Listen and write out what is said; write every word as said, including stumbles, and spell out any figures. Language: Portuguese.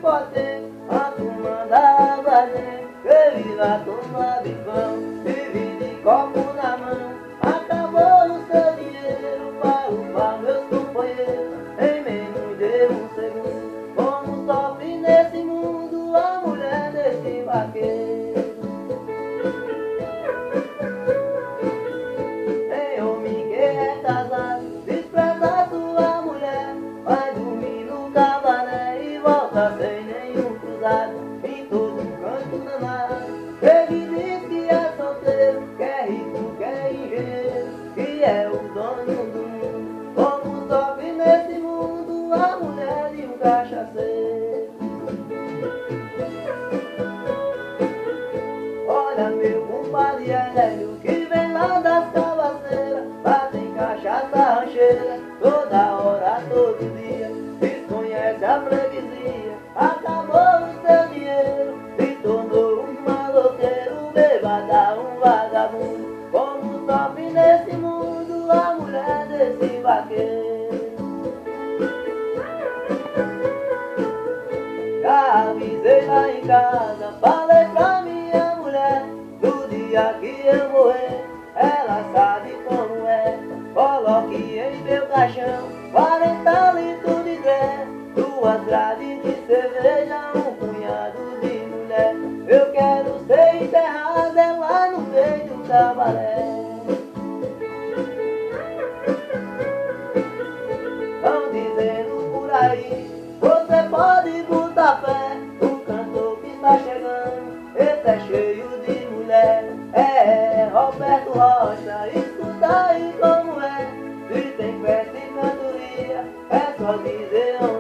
você, a turma da guarda, que viva tomar bicão, vive de copo na mão. Acabou o seu dinheiro para roubar meus companheiros, em menos de um segundo. Como sofre nesse mundo a mulher desse vaqueiro. Tem homem que é casado, despreza sua mulher, vai dormir no cabaré e volta sem nenhum cruzado, em todo canto danado. Ele diz que é solteiro, que é rico, que é engenheiro, que é o dono do mundo. Como sofre nesse mundo a mulher de um cachaceiro. Olha meu compadre Hélio, que vem lá das cabaceiras, fazem cachaça rancheira, toda hora, todo dia, desconhece a freguesia. Acabou o seu dinheiro, se tornou um maloqueiro, bebada, um vagabundo. Como sofre nesse mundo a mulher desse vaqueiro. Já avisei lá em casa, falei pra minha mulher, no dia que eu morrer, ela sabe como é. Coloque em meu caixão quarenta litros de gré, duas grades de cerveja, um punhado de mulher. Eu quero ser enterrada lá no meio do cabaré. Estão dizendo por aí, você pode botar fé, o cantor que está chegando, esse é cheio de mulher. É Roberto Rocha, escuta aí como é, se tem festa e cantoria, é só dizer onde.